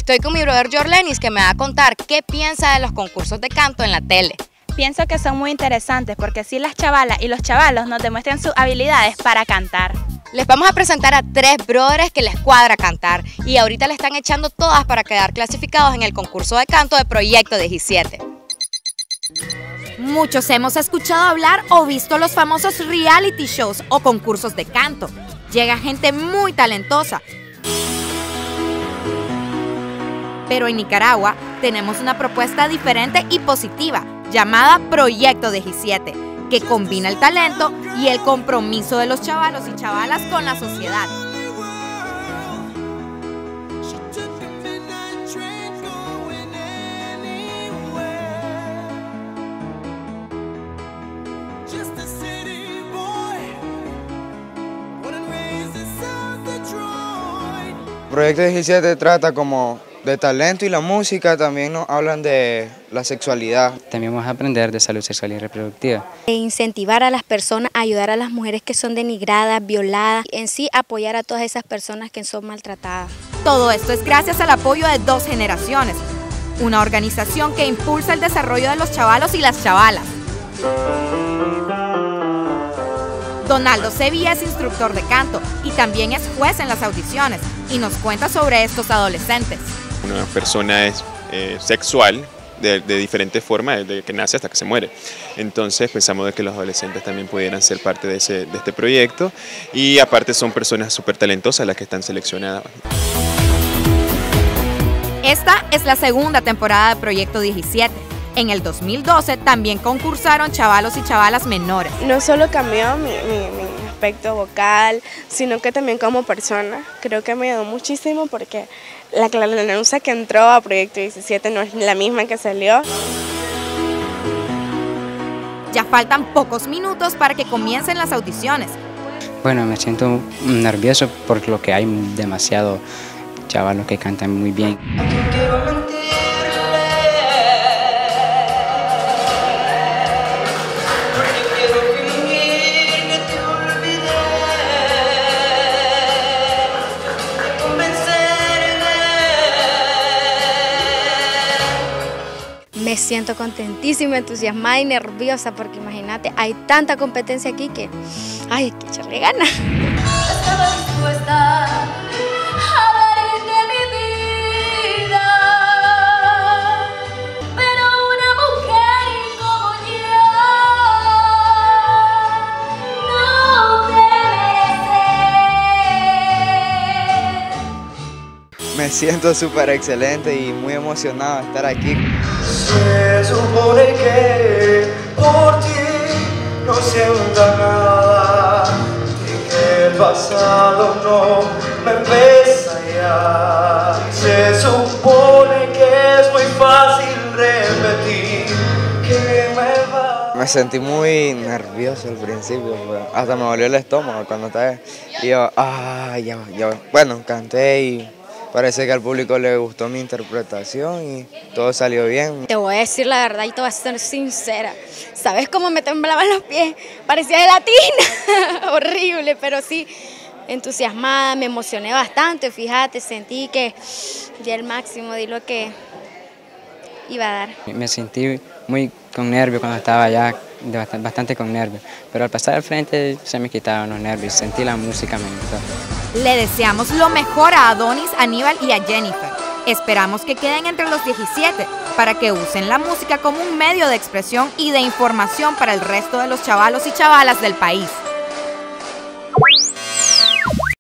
Estoy con mi brother Jorlenis, que me va a contar qué piensa de los concursos de canto en la tele. Pienso que son muy interesantes porque así las chavalas y los chavalos nos demuestran sus habilidades para cantar. Les vamos a presentar a 3 brothers que les cuadra cantar y ahorita le están echando todas para quedar clasificados en el concurso de canto de Proyecto 17. Muchos hemos escuchado hablar o visto los famosos reality shows o concursos de canto. Llega gente muy talentosa. Pero en Nicaragua tenemos una propuesta diferente y positiva, llamada Proyecto 17, que combina el talento y el compromiso de los chavalos y chavalas con la sociedad. Proyecto 17 trata como de talento y la música, también nos hablan de la sexualidad. También vamos a aprender de salud sexual y reproductiva. Incentivar a las personas, ayudar a las mujeres que son denigradas, violadas, en sí apoyar a todas esas personas que son maltratadas. Todo esto es gracias al apoyo de 2 generaciones, una organización que impulsa el desarrollo de los chavalos y las chavalas. Donaldo Sevilla es instructor de canto y también es juez en las audiciones y nos cuenta sobre estos adolescentes. Una persona es sexual de diferentes formas, desde que nace hasta que se muere. Entonces pensamos de que los adolescentes también pudieran ser parte de este proyecto y aparte son personas súper talentosas las que están seleccionadas. Esta es la segunda temporada de Proyecto 17. En el 2012 también concursaron chavalos y chavalas menores. No solo cambió mi aspecto vocal, sino que también como persona. Creo que me ayudó muchísimo porque la Claranusa que entró a Proyecto 17 no es la misma que salió. Ya faltan pocos minutos para que comiencen las audiciones. Bueno, me siento nervioso por lo que hay demasiado chavalos que cantan muy bien. Me siento contentísima, entusiasmada y nerviosa porque imagínate, hay tanta competencia aquí que hay que echarle ganas. Estaba dispuesta a hablar de mi vida, pero una mujer como yo no merece. Me siento súper excelente y muy emocionado de estar aquí. Se supone que por ti no sienta nada y que el pasado no me pesa ya. Se supone que es muy fácil repetir que me va. Me sentí muy nervioso al principio, hasta me dolió el estómago cuando estaba. Y yo, bueno, canté y parece que al público le gustó mi interpretación y todo salió bien. Te voy a decir la verdad y te voy a ser sincera. ¿Sabes cómo me temblaban los pies? Parecía gelatina. Horrible, pero sí entusiasmada, me emocioné bastante, fíjate, sentí que di el máximo, di lo que iba a dar. Me sentí muy con nervios cuando estaba allá, bastante con nervios, pero al pasar al frente se me quitaron los nervios, sentí la música, me gustó. Le deseamos lo mejor a Adonis, Aníbal y a Jennifer. Esperamos que queden entre los 17 para que usen la música como un medio de expresión y de información para el resto de los chavalos y chavalas del país.